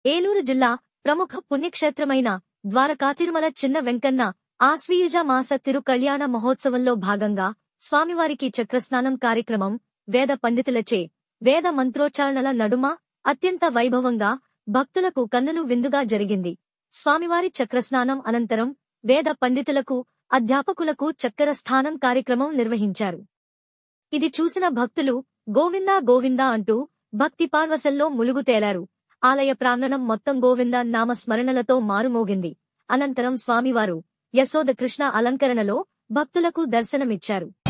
ఏలూరు జిల్లా ప్రముఖ పుణ్యక్షేత్రమైన ద్వారకా తిరుమల చిన్న వెంకన్న ఆశ్వీయుజ మాస తిరు కళ్యాణ మహోత్సవంలో భాగంగా స్వామివారికి చక్రస్నానం కార్యక్రమం వేద పండితులచే వేద మంత్రోచ్చారణల నడుమ అత్యంత వైభవంగా భక్తులకు కన్నులు విందుగా జరిగింది. స్వామివారి చక్రస్నానం అనంతరం వేద పండితులకు అధ్యాపకులకు చక్కెర స్థానం కార్యక్రమం నిర్వహించారు. ఇది చూసిన భక్తులు గోవిందా గోవిందా అంటూ భక్తి పార్వశంలో ములుగుతేలారు. ఆలయ ప్రాంగణం మొత్తం గోవింద నామ స్మరణలతో మారుమోగింది. అనంతరం స్వామివారు యశోద కృష్ణ అలంకరణలో భక్తులకు దర్శనమిచ్చారు.